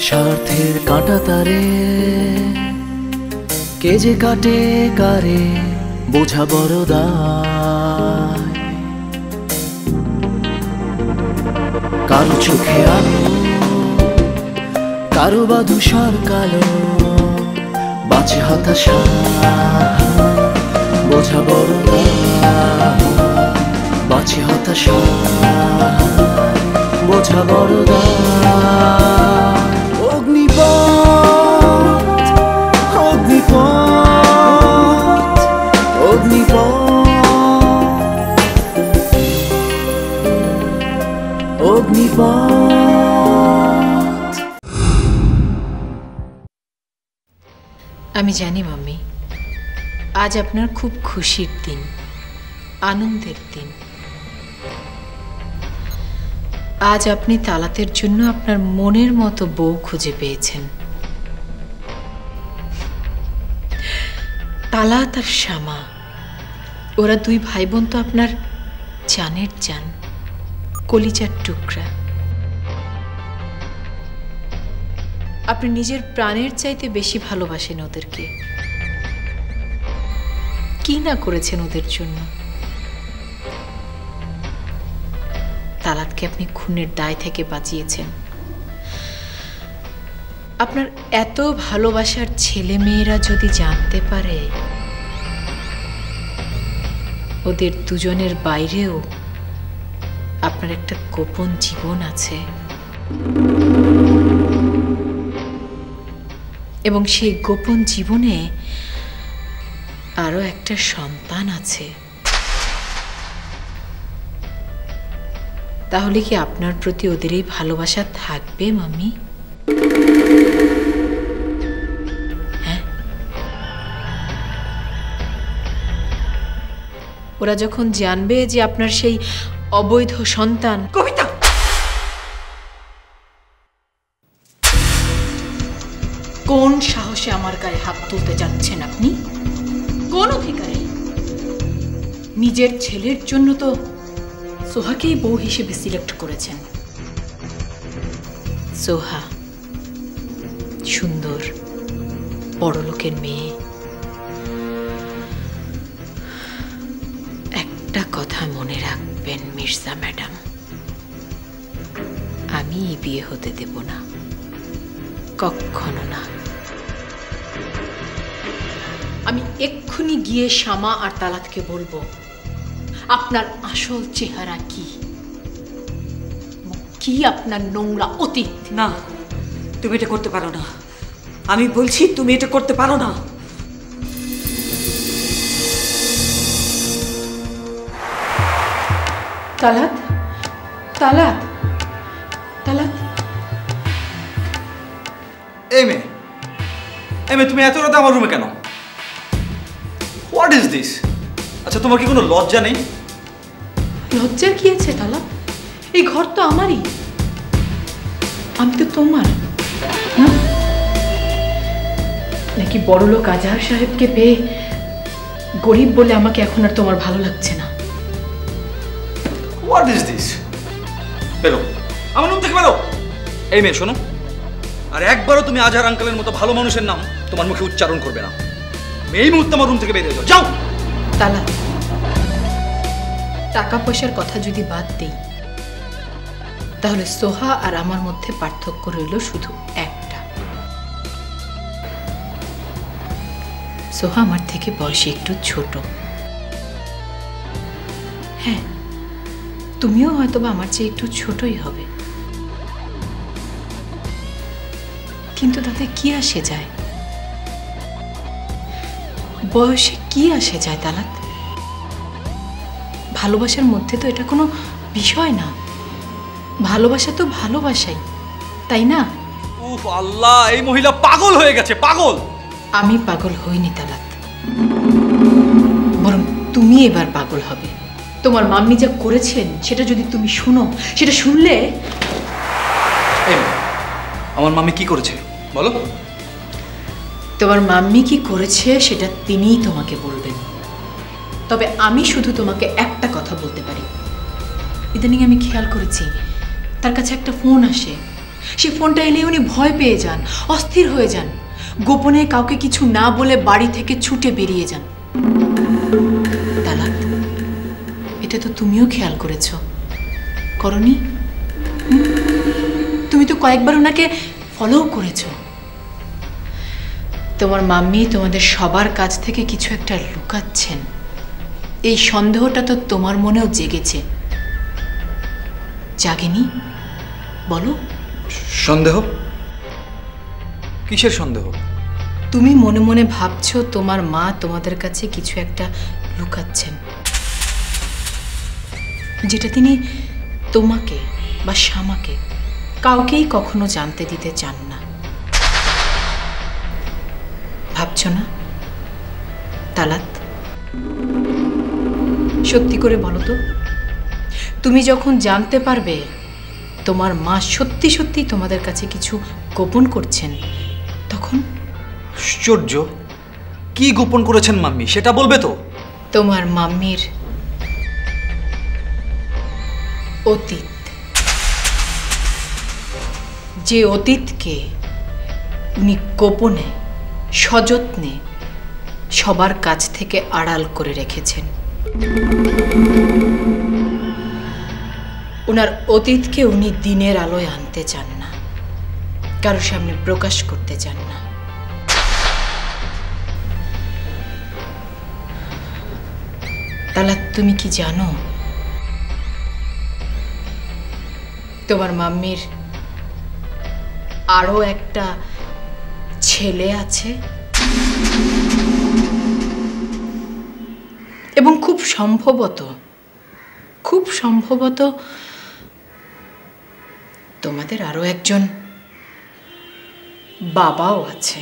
স্বার্থের কাঁটা তারে কে যে কাটে কারে বোঝা বড় দায়। কারো চোখে আলো কারো বা ধূসর কালো বাঁচে হতাশা বোঝা বড় দায়। বাঁচে হতাশা বোঝা বড় দায়। অগ্নিপথ অগ্নিপথ অগ্নিপথ অগ্নিপথ। আমি জানি মাম্মি, আজ আপনার খুব খুশির দিন, আনন্দের দিন। আজ আপনি তালাতের জন্য আপনার মনের মতো বউ খুঁজে পেয়েছেন। তালাত আর শ্যামা, ওরা দুই ভাই বোন তো আপনার জানের জান, কলিজার টুকরা। আপনি নিজের প্রাণের চাইতে বেশি ভালোবাসেন ওদেরকে। কি না করেছেন ওদের জন্য। তালাতকে আপনি খুনের দায় থেকে বাঁচিয়েছেন। আপনার এত ভালোবাসার ছেলে মেয়েরা যদি জানতে পারে ওদের দুজনের বাইরেও আপনার একটা গোপন জীবন আছে এবং সেই গোপন জীবনে আরো একটা সন্তান আছে, তাহলে কি আপনার প্রতি ওদের এই ভালোবাসা থাকবে মাম্মি? হ্যাঁ, ওরা যখন জানবে যে আপনার সেই অবৈধ সন্তান। কবিতা, কোন সাহসে আমার গায়ে হাত তুলতে যাচ্ছেন আপনি? কোন অধিকারে? নিজের ছেলের জন্য তো সোহাকেই বউ হিসেবে সিলেক্ট করেছেন। সোহা সুন্দর বড়লোকের মেয়ে। একটা কথা মনে রাখবেন মির্জা ম্যাডাম, আমি এই বিয়ে হতে দেব না, কখনো না। আমি এক্ষুনি গিয়ে শ্যামা আর তালাতকে বলবো আপনার আসল চেহারা কি, কি আপনার নোংরা অতীত। না, তুমি এটা করতে পারো না। আমি বলছি তুমি এটা করতে পারো না। তালাত, তালাত, তালাত। এই মেয়ে, তুমি এত রাতে আমার রুমে কেন? What is this? আচ্ছা, তোমার কি কোনো লজ্জা নেই? লজ্জার কি আছে তালাত? এই ঘর তো আমারই, আমি তো তোমার না। নাকি বড়লোক আজহার সাহেবকে পেয়ে গরিব বলে আমাকে এখন আর তোমার ভালো লাগছে না? What is this? বেরো আমার রুম থেকে, বেরো। এই মেয়ে শোনো, আর একবারও তুমি আজহার আঙ্কেলের মতো ভালো মানুষের নাম তোমার মুখে উচ্চারণ করবে না। এই মুহূর্তে আমার রুম থেকে বেরিয়ে যাও, যাও। তালাত, টাকা পয়সার কথা যদি বাদ দেই তাহলে সোহা আর আমার মধ্যে পার্থক্য রইল শুধু একটা। সোহা আমার থেকে বয়সে একটু ছোট। হ্যাঁ, তুমিও হয়তোবা আমার চেয়ে একটু ছোটই হবে, কিন্তু তাতে কি আসে যায়? বয়সে কি আসে যায় তালাত? ভালোবাসার মধ্যে তো এটা কোনো বিষয় না। ভালোবাসা তো ভালোবাসাই, তাই না? উফ আল্লাহ, এই মহিলা পাগল হয়ে গেছে, পাগল। আমি পাগল হইনি তালাত, বরং তুমি এবার পাগল হবে। তোমার মাম্মি যা করেছেন সেটা যদি তুমি শুনো, সেটা শুনলে। আমার মাম্মি কি করেছে বলো? তোমার মাম্মি কি করেছে সেটা তিনিই তোমাকে বলবেন। তবে আমি শুধু তোমাকে একটা কথা বলতে পারি, ইদানিং আমি খেয়াল করেছি তার কাছে একটা ফোন আসে, সে ফোনটা এলে উনি ভয় পেয়ে যান, অস্থির হয়ে যান, গোপনে কাউকে কিছু না বলে বাড়ি থেকে ছুটে বেরিয়ে যান। তালাত, এটা তো তুমিও খেয়াল করেছ, করনি? তুমি তো কয়েকবার ওনাকে ফলো করেছ। তোমার মাম্মি তোমাদের সবার কাছ থেকে কিছু একটা লুকাচ্ছেন, এই সন্দেহটা তো তোমার মনেও জেগেছে, জাগেনি? বলো। সন্দেহ? কিসের সন্দেহ? তুমি মনে মনে ভাবছো তোমার মা তোমাদের কাছে কিছু একটা লুকাচ্ছেন, যেটা তিনি তোমাকে বা শ্যামাকে কাউকেই কখনো জানতে দিতে চান না। ভাবছো না তালাত? সত্যি করে বলো তো, তুমি যখন জানতে পারবে তোমার মা সত্যি সত্যি তোমাদের কাছে কিছু গোপন করছেন, তখন? আশ্চর্য, কি গোপন করেছেন মাম্মি সেটা বলবে তো? তোমার মাম্মির অতীত, যে অতীতকে উনি গোপনে সযত্নে সবার কাছ থেকে আড়াল করে রেখেছেন। ওনার অতীতকে উনি দিনের আলোয় আনতে চান না, কারোর সামনে প্রকাশ করতে চান না। তালাত, তুমি কি জানো তোমার মাম্মির আরো একটা ছেলে আছে, এবং খুব সম্ভবত তোমাদের আরো একজন বাবাও আছে।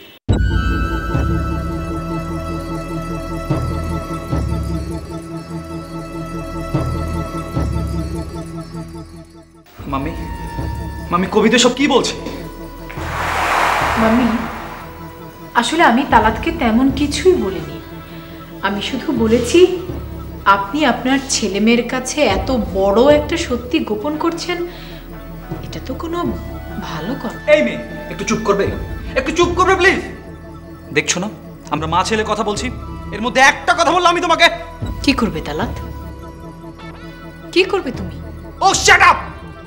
মাম্মি, মাম্মি কবিতা সব কি বলছে? মাম্মি, আসলে আমি তালাতকে তেমন কিছুই বলিনি। আমি শুধু বলেছি আপনি আপনার ছেলে মেয়ের কাছে এত বড় একটা সত্যি গোপন করছেন, এটা তো কোনো ভালো কথা। এই মেয়ে, একটু চুপ করবে? একটু চুপ করবে প্লিজ? দেখছো না আমরা মা ছেলে কথা বলছি, এর মধ্যে একটা কথা বললাম আমি তোমাকে। কি করবে তালাত? কি করবে তুমি? ও শাট আপ!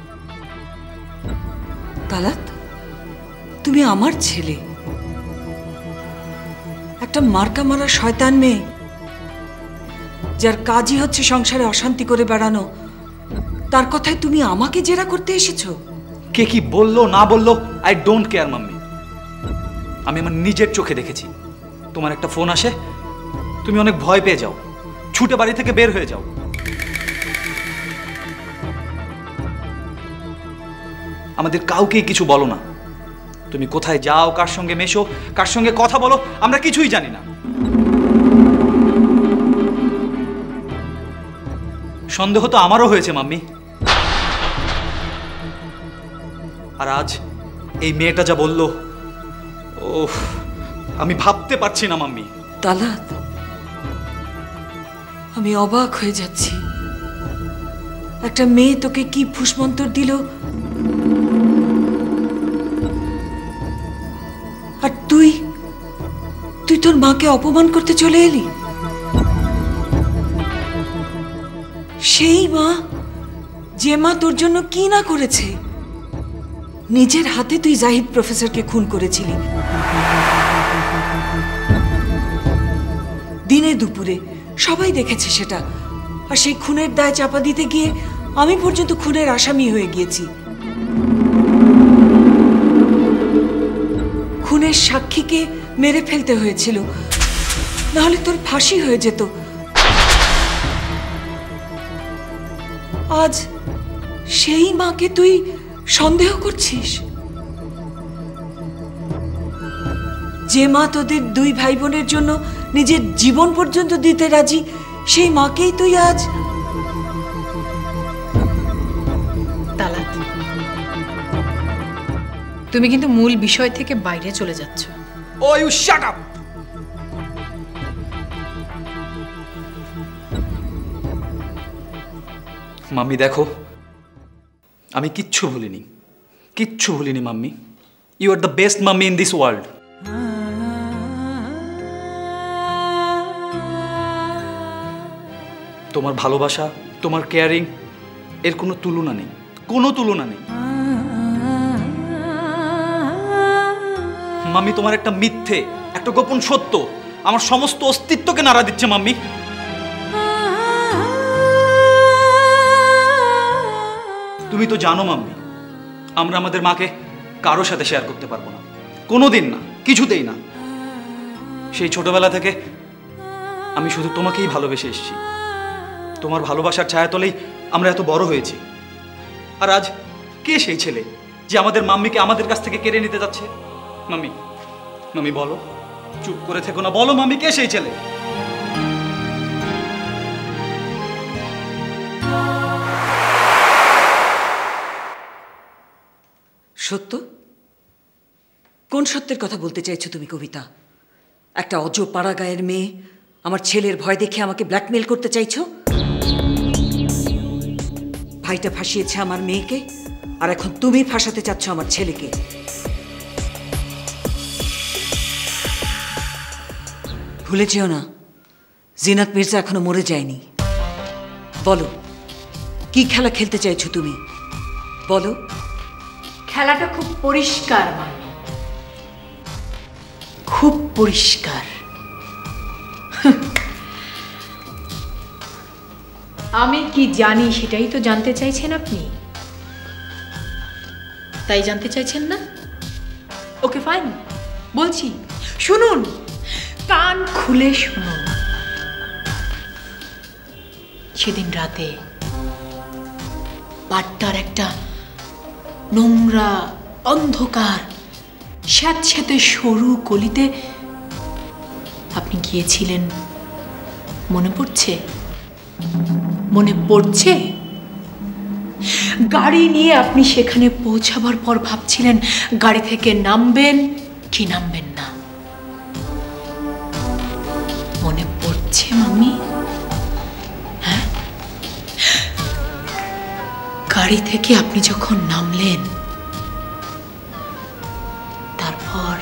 তালাত, তুমি আমার ছেলে, একটা মার্কা মারা শয়তান মেয়ে, যার কাজই হচ্ছে সংসারে অশান্তি করে বেড়ানো, তার কথায় তুমি আমাকে জেরা করতে এসেছো? কে কি বললো না বললো আই ডোন্ট কেয়ার মাম্মি। আমি আমার নিজের চোখে দেখেছি তোমার একটা ফোন আসে, তুমি অনেক ভয় পেয়ে যাও, ছুটে বাড়ি থেকে বের হয়ে যাও। আমাদের কাউকেই কিছু বলো না, তুমি কোথায় যাও, কার সঙ্গে মেশো, কার সঙ্গে কথা বলো, আমরা কিছুই জানি না। সন্দেহ তো আমারও হয়েছে মাম্মি, আর আজ এই মেয়েটা যা বলল, ওহ, আমি ভাবতে পারছি না মাম্মি। তালাত, আমি অবাক হয়ে যাচ্ছি। একটা মেয়ে তোকে কি ফুসমন্তর দিল, আর তুই তোর মাকে অপমান করতে চলে এলি। সেই মা, যে মা তোর জন্য কি না করেছে। নিজের হাতে তুই জাহিদ প্রফেসরকে খুন করেছিলি, দিনে দুপুরে, সবাই দেখেছে সেটা। আর সেই খুনের দায় চাপা দিতে গিয়ে আমি পর্যন্ত খুনের আসামি হয়ে গিয়েছি। খুনের সাক্ষীকে মেরে ফেলতে হয়েছিল, নাহলে তোর ফাঁসি হয়ে যেত। আজ সেই মাকে তুই সন্দেহ করছিস? যে মা তোদের দুই ভাই বোনের জন্য নিজের জীবন পর্যন্ত দিতে রাজি, সেই মাকেই তুই আজ। তালাত, তুমি কিন্তু মূল বিষয় থেকে বাইরে চলে যাচ্ছ। Oh you shut up! Mummy দেখো, আমি কিচ্ছু ভুলিনি, কিচ্ছু ভুলিনি mummy. You are the best mummy in this world. তোমার ভালোবাসা, তোমার কেয়ারিং, এর কোনো তুলনা নেই, কোনো তুলনা নেই। মাম্মি, তোমার একটা মিথ্যে, একটা গোপন সত্য আমার সমস্ত অস্তিত্বকে নাড়া দিচ্ছে মাম্মি। তুমি তো জানো মাম্মি, আমরা আমাদের মাকে কারোর সাথে শেয়ার করতে পারবো না, কোনোদিন না, কিছুতেই না। সেই ছোটবেলা থেকে আমি শুধু তোমাকেই ভালোবেসে এসেছি। তোমার ভালোবাসার ছায়াতলেই আমরা এত বড় হয়েছি। আর আজ কে সেই ছেলে যে আমাদের মাম্মিকে আমাদের কাছ থেকে কেড়ে নিতে যাচ্ছে? মাম্মি, মাম্মি বলো, চুপ করে থেকো না, বলো মাম্মি, কে সেই ছেলে? সত্য? কোন সত্যের কথা বলতে চাইছো তুমি কবিতা? একটা অজপাড়া গায়ের মেয়ে আমার ছেলের ভয় দেখে আমাকে ব্ল্যাকমেল করতে চাইছো? ভাইটা ফাঁসিয়েছে আমার মেয়েকে, আর এখন তুমি ফাঁসাতে চাচ্ছ আমার ছেলেকে। ভুলে যেও না, জিনাত মির্জা এখনো মরে যায়নি। বলো, কি খেলা খেলতে চাইছো তুমি? বলো। খেলাটা খুব পরিষ্কার, মানে খুব পরিষ্কার। আমি কি জানি সেটাই তো জানতে চাইছেন আপনি, তাই জানতে চাইছেন না? ওকে ফাইন, বলছি, শুনুন, কান খুলে শুনুন। সেদিন রাতে বাড্ডার একটা নোংরা, অন্ধকার, স্যাঁতস্যাঁতে সরু গলিতে আপনি গিয়েছিলেন, মনে পড়ছে? মনে পড়ছে? গাড়ি নিয়ে আপনি সেখানে পৌঁছাবার পর ভাবছিলেন গাড়ি থেকে নামবেন কি নামবেন না। মনে পড়ছে মাম্মি? হ্যাঁ, গাড়ি থেকে আপনি যখন নামলেন, তারপর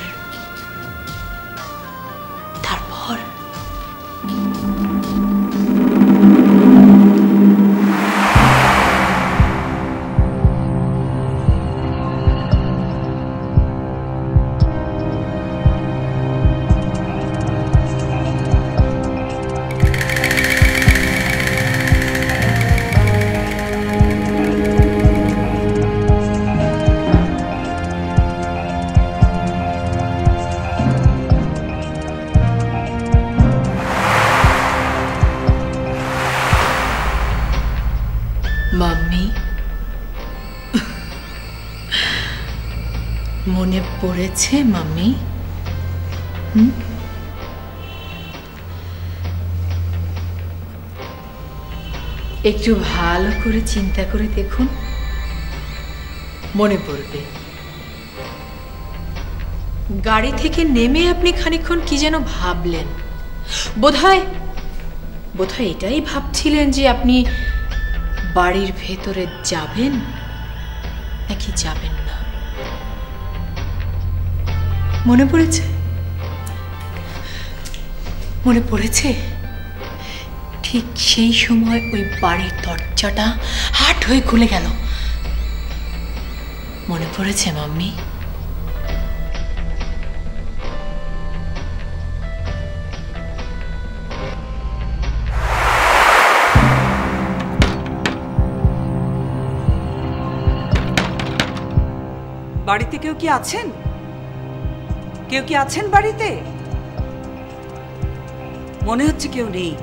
মাম্মি, মনে পড়েছে মাম্মি? একটু ভালো করে চিন্তা করে দেখুন, মনে পড়বে। গাড়ি থেকে নেমে আপনি খানিকক্ষণ কি যেন ভাবলেন, বোধহয় এটাই ভাবছিলেন যে আপনি বাড়ির ভেতরে যাবেন নাকি যাবেন না। মনে পড়েছে? মনে পড়েছে? ঠিক সেই সময় ওই বাড়ির দরজাটা হাট হয়ে খুলে গেল। মনে পড়েছে মাম্মি? বাড়িতে কেউ কি আছেন? কেউ কি আছেন বাড়িতে? মনে হচ্ছে কেউ নেই।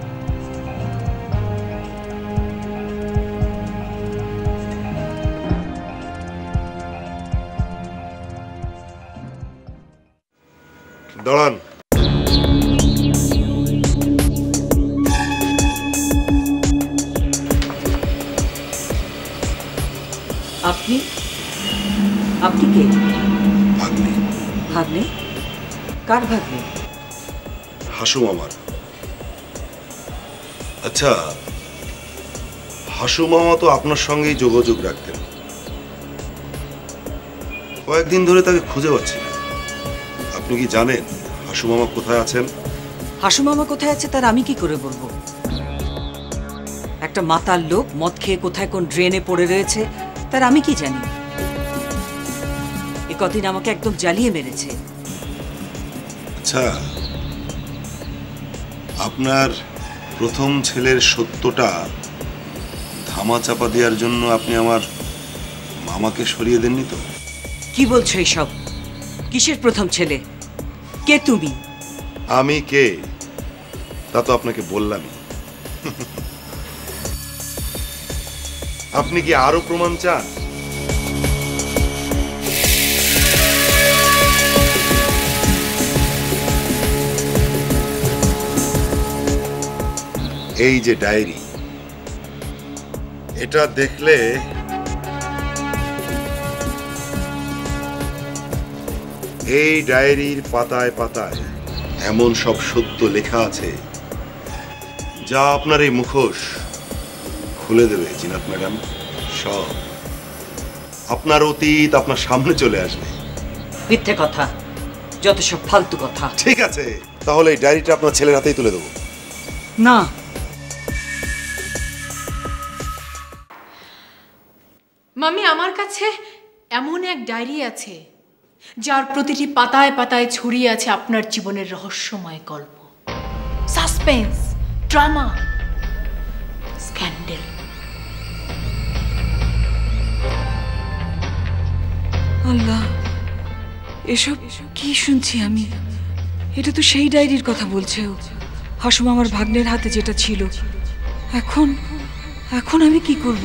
দাঁড়ান। আপনি আপনি কে? ভাগ্নে। ভাগ্নে? কার ভাগ্নে? হাসু মামার। আচ্ছা, হাসু মামা তো আপনার সঙ্গেই যোগাযোগ রাখতেন, কয়েকদিন ধরে তাকে খুঁজে পাচ্ছি না। আপনি কি জানেন হাসু মামা কোথায় আছেন? হাসু মামা কোথায় আছে তার আমি কি করে বলবো? একটা মাতাল লোক মদ খেয়ে কোথায় কোন ড্রেনে পড়ে রয়েছে তার আমি কি জানি? এ কদিন আমাকে একদম জ্বালিয়ে মেরেছে। আচ্ছা, আপনার প্রথম ছেলের সত্যটা ধামাচাপা দেওয়ার জন্য আপনি আমার মামাকে সরিয়ে দেননি তো? কি বলছো এইসব? কিসের প্রথম ছেলে? কে তুমি? আমি কে তা তো আপনাকে বললামই। আপনি কি আরো প্রমাণ চান? এই যে ডায়েরি, এটা দেখলে এই ডায়েরির পাতায় পাতায় এমন সব সত্য লেখা আছে যা আপনার এই মুখোশ খুলে দেবে জিনাত ম্যাডাম। সব আপনার অতীত আপনার সামনে চলে আসবে। মিথ্যে কথা, যত সব ফালতু কথা। ঠিক আছে, তাহলে এই ডায়েরিটা আপনার ছেলের হাতেই তুলে দেবো। না, মামি, আমার কাছে এমন এক ডায়েরি আছে যার প্রতিটি পাতায় পাতায় ছড়িয়ে আছে আপনার জীবনের রহস্যময় গল্প, সাসপেন্স, ড্রামা, স্ক্যান্ডেল। আল্লাহ, এসব কি শুনছি আমি? এটা তো সেই ডায়েরির কথা বলছে ও। হাসু মামার ভাগ্নের হাতে যেটা ছিল। এখন এখন আমি কি করব?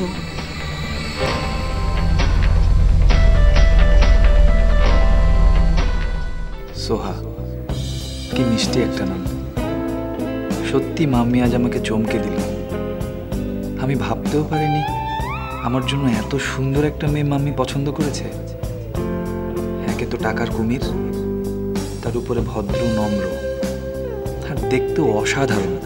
সোহা, কি মিষ্টি একটা নাম। সত্যি মাম্মি আজ আমাকে চমকে দিল। আমি ভাবতেও পারিনি আমার জন্য এত সুন্দর একটা মেয়ে মাম্মি পছন্দ করেছে। একে তো টাকার কুমির, তার উপরে ভদ্র নম্র, আর দেখতেও অসাধারণ।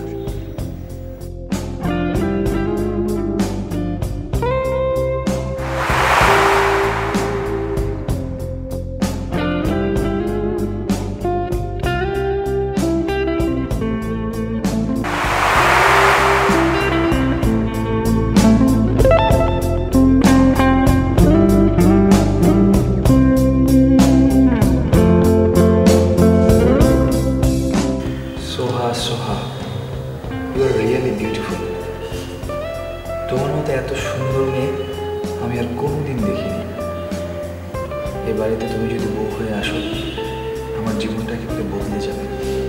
Soha, you are really beautiful. তোমার মতো এত সুন্দর মেয়ে আমি আর কোনোদিন দেখিনি। এ বাড়িতে তুমি যদি বউ হয়ে আসো, আমার জীবনটা একেবারে বদলে যাবে।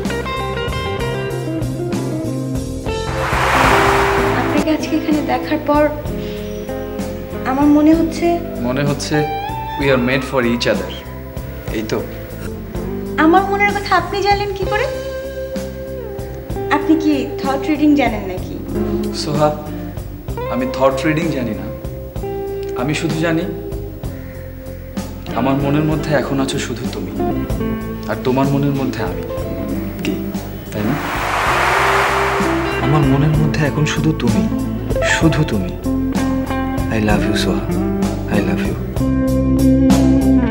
আপনাকে আজকে এখানে দেখার পর আমার মনে হচ্ছে we are made for each other. এই তো। আমার মনের কথা আপনি জানলেন কি করে? আপনি কি থট রিডিং জানেন নাকি? সোহা, আমি থট রিডিং জানি না। আমি শুধু জানি আমার মনের মধ্যে এখন আছো শুধু তুমি, আর তোমার মনের মধ্যে আমি। কি তাই না? আমার মনের মধ্যে এখন শুধু তুমি, শুধু তুমি। I love you Soha, I love you.